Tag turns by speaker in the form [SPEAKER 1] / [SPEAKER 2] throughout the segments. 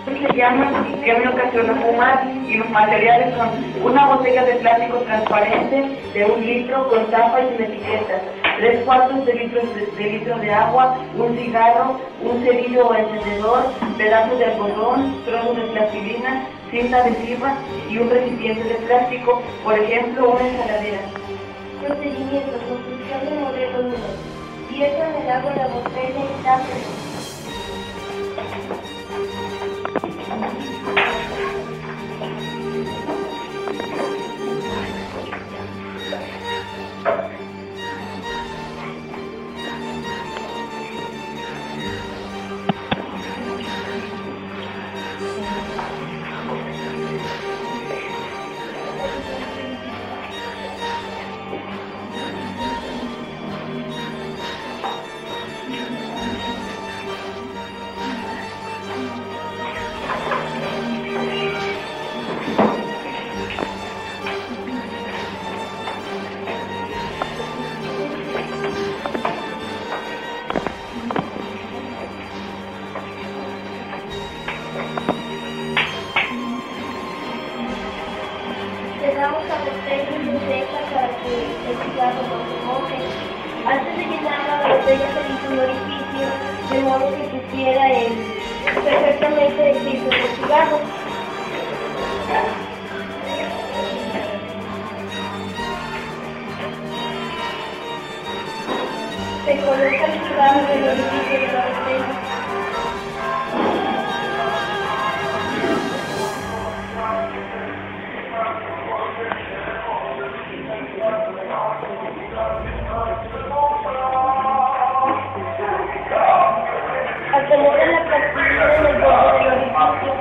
[SPEAKER 1] Se llama que me ocasiona fumar y los materiales son una botella de plástico transparente de 1 litro con tapa y sin etiquetas, 3/4 de litro de agua, un cigarro, un cerillo o encendedor, pedazos de algodón, trozos de plastilina, cinta adhesiva y un recipiente de plástico, por ejemplo, una ensaladera.
[SPEAKER 2] Procedimiento: construcción del modelo 1. Viertan el agua en la botella y tápenlo. Llenamos la botella y se seca para que el cigarro no se moje. Antes de llenar la botella se hizo un orificio de modo que pusiera perfectamente el filtro del cigarro. Se coloca el cigarro en el orificio de la botella. Acomoda la plastilina en el borde del orificio.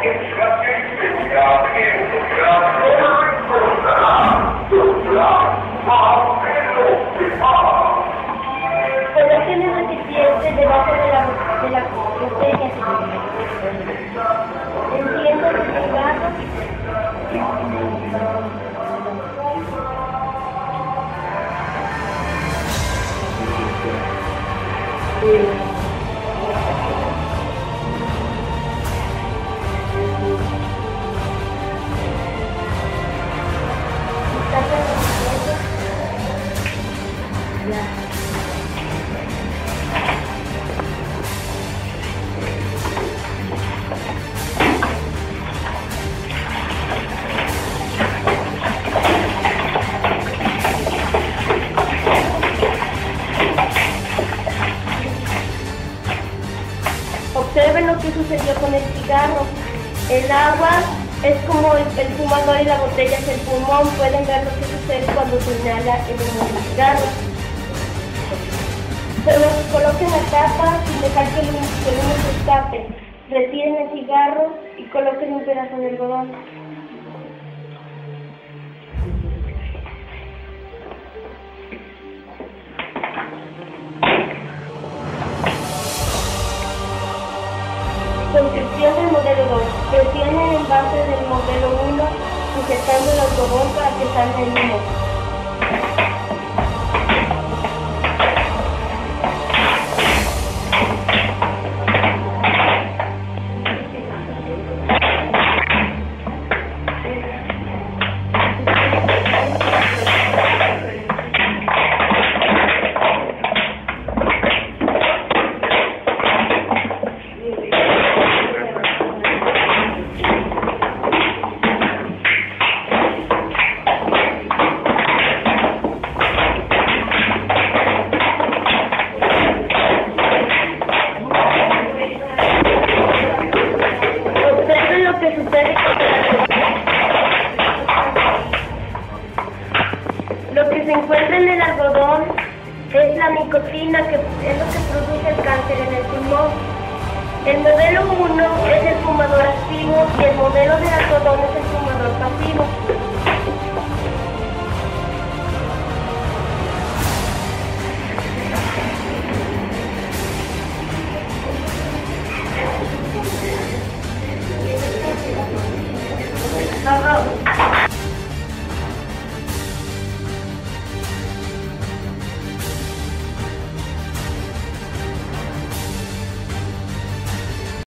[SPEAKER 2] Coloquen el recipiente debajo de la botella. Enciendan el cigarro. Observen lo que sucedió con el cigarro. El agua es como el fumador y la botella es el pulmón. Pueden ver lo que sucede cuando se inhala el humo del cigarro. Pero coloquen la tapa sin dejar que el humo se escape. Retiren el cigarro y coloquen un pedazo de algodón. Construcción del modelo 2. Presionen el base del modelo 1 sujetando el algodón para que salga el humo. Lo que se encuentra en el algodón es la nicotina, que es lo que produce el cáncer en el pulmón. El modelo 1 es el